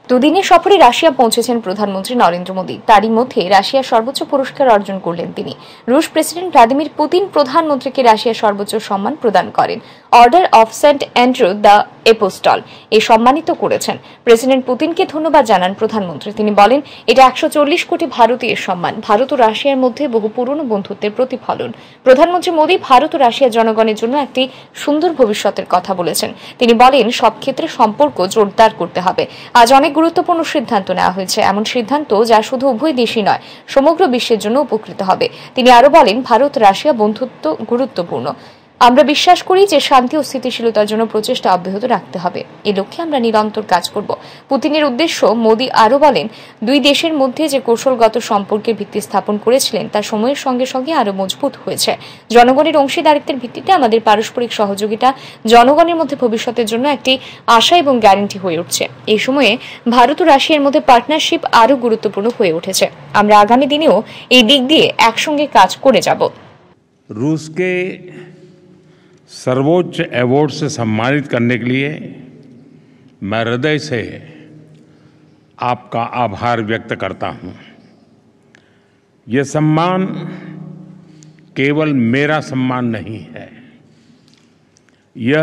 দুদিনের সফরে রাশিয়া পৌঁছেছেন প্রধানমন্ত্রী নরেন্দ্র মোদী। তারই মধ্যে রাশিয়ার সর্বোচ্চ পুরস্কার অর্জন করলেন তিনি। রুশ প্রেসিডেন্ট ভ্লাদিমির পুতিন প্রধানমন্ত্রীকে রাশিয়ার সর্বোচ্চ সম্মান প্রদান করেন। Order of Saint Andrew the Apostle সম্মানিত করেছেন। প্রেসিডেন্ট পুতিনকে ধন্যবাদ জানান প্রধানমন্ত্রী। তিনি বলেন, এটা 140 কোটি ভারতীয়ের সম্মান, ভারত ও রাশিয়ার মধ্যে বহু পুরনো বন্ধুত্বের প্রতিফলন। প্রধানমন্ত্রী মোদী ভারত ও রাশিয়ার জনগণের জন্য একটি সুন্দর ভবিষ্যতের কথা বলেছেন। তিনি বলেন, সব ক্ষেত্রে সম্পর্ক জোরদার করতে হবে। আজ অনেক গুরুত্বপূর্ণ সিদ্ধান্ত নেওয়া হয়েছে, এমন সিদ্ধান্ত যা শুধু উভয় দেশই নয়, সমগ্র বিশ্বের জন্য উপকৃত হবে। তিনি আরো বলেন, ভারত রাশিয়া বন্ধুত্ব গুরুত্বপূর্ণ। আমরা বিশ্বাস করি যে শান্তি ও স্থিতিশীলতার জন্য প্রচেষ্টা অব্যাহত রাখতে হবে। এই লক্ষ্যে আমরা নিরন্তর কাজ করব। পুতিনের উদ্দেশ্য, মোদী আরো বলেন, দুই দেশের মধ্যে যে কৌশলগত সম্পর্কের ভিত্তি স্থাপন করেছিলেন তা সময়ের সঙ্গে সঙ্গে আরো মজবুত হয়েছে। জনগণের অংশীদারিত্বের ভিত্তিতে আমাদের পারস্পরিক সহযোগিতা জনগণের মধ্যে ভবিষ্যতের জন্য একটি আশা এবং গ্যারান্টি হয়ে উঠছে। এই সময়ে ভারত ও রাশিয়ার মধ্যে পার্টনারশিপ আরো গুরুত্বপূর্ণ হয়ে উঠেছে। আমরা আগামী দিনেও এই দিক দিয়ে একসঙ্গে কাজ করে যাব। रूस के सर्वोच्च अवार्ड से सम्मानित करने के लिए मैं हृदय से आपका आभार व्यक्त करता हूं। यह सम्मान केवल मेरा सम्मान नहीं है, यह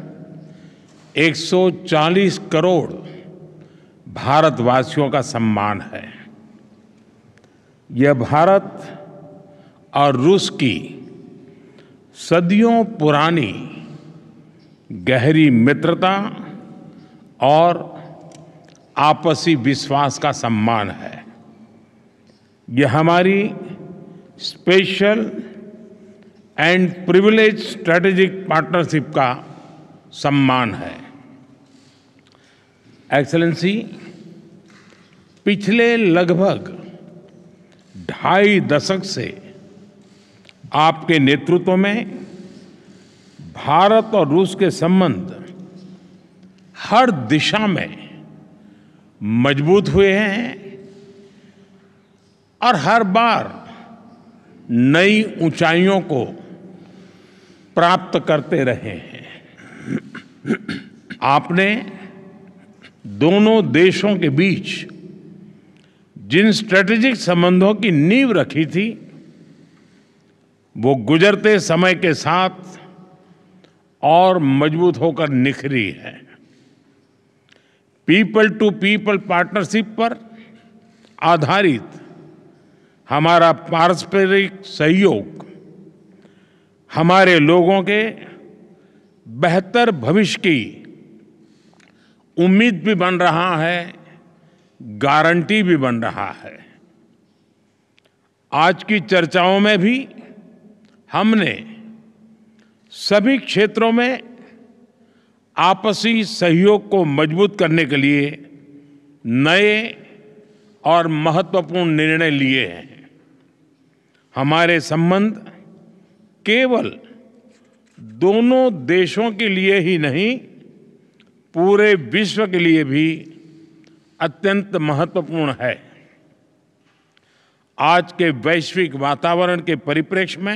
140 करोड़ भारतवासियों का सम्मान है। यह भारत और रूस की सदियों पुरानी गहरी मित्रता और आपसी विश्वास का सम्मान है। यह हमारी special and privilege strategic partnership का सम्मान है। एक्सेलेंसी, पिछले लगभग 2.5 दशक से आपके नेतृत्व में भारत और रूस के संबंध हर दिशा में मजबूत हुए हैं और हर बार नई ऊंचाइयों को प्राप्त करते रहे हैं। आपने दोनों देशों के बीच जिन स्ट्रेटेजिक संबंधों की नींव रखी थी, वो गुजरते समय के साथ और मजबूत होकर निखरी है। पीपल टू पीपल पार्टनरशिप पर आधारित हमारा पारस्परिक सहयोग हमारे लोगों के बेहतर भविष्य की उम्मीद भी बन रहा है, गारंटी भी बन रहा है। आज की चर्चाओं में भी हमने सभी क्षेत्रों में आपसी सहयोग को मजबूत करने के लिए नए और महत्वपूर्ण निर्णय लिए हैं। हमारे संबंध केवल दोनों देशों के लिए ही नहीं, पूरे विश्व के लिए भी अत्यंत महत्वपूर्ण है। आज के वैश्विक वातावरण के परिप्रेक्ष्य में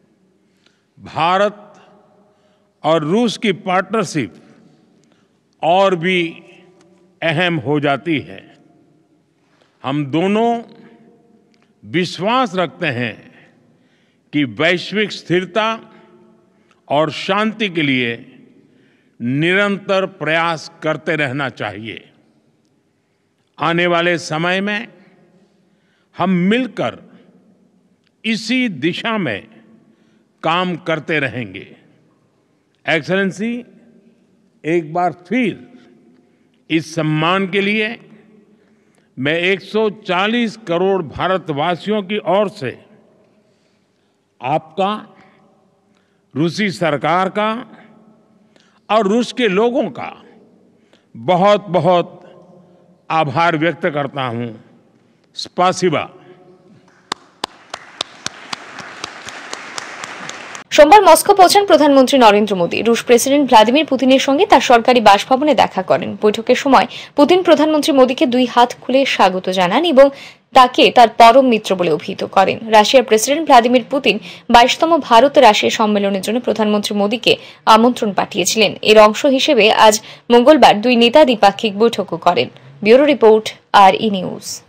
भारत और रूस की पार्टनरशिप और भी अहम हो जाती है। हम दोनों विश्वास रखते हैं कि वैश्विक स्थिरता और शांति के लिए निरंतर प्रयास करते रहना चाहिए। आने वाले समय में हम मिलकर इसी दिशा में काम करते रहेंगे। एक्सेलेंसी, एक बार फिर इस सम्मान के लिए मैं 140 करोड़ भारतवासियों की ओर से आपका, रूसी सरकार का और रूस के लोगों का बहुत बहुत आभार व्यक्त करता हूं। स्पासिबा। সোমবার মস্কো পৌঁছান প্রধানমন্ত্রী নরেন্দ্র মোদী। রুশ প্রেসিডেন্ট ভ্লাদিমির পুতিনের সঙ্গে তার সরকারি বাসভবনে দেখা করেন। বৈঠকের সময় পুতিন প্রধানমন্ত্রী মোদীকে 2 হাত খুলে স্বাগত জানান এবং তাকে তার পরম মিত্র বলে অভিহিত করেন। রাশিয়ার প্রেসিডেন্ট ভ্লাদিমির পুতিন 22তম ভারত রাশিয়া সম্মেলনের জন্য প্রধানমন্ত্রী মোদীকে আমন্ত্রণ পাঠিয়েছিলেন। এর অংশ হিসেবে আজ মঙ্গলবার 2 নেতা দ্বিপাক্ষিক বৈঠকও করেন। Bureau report RE news.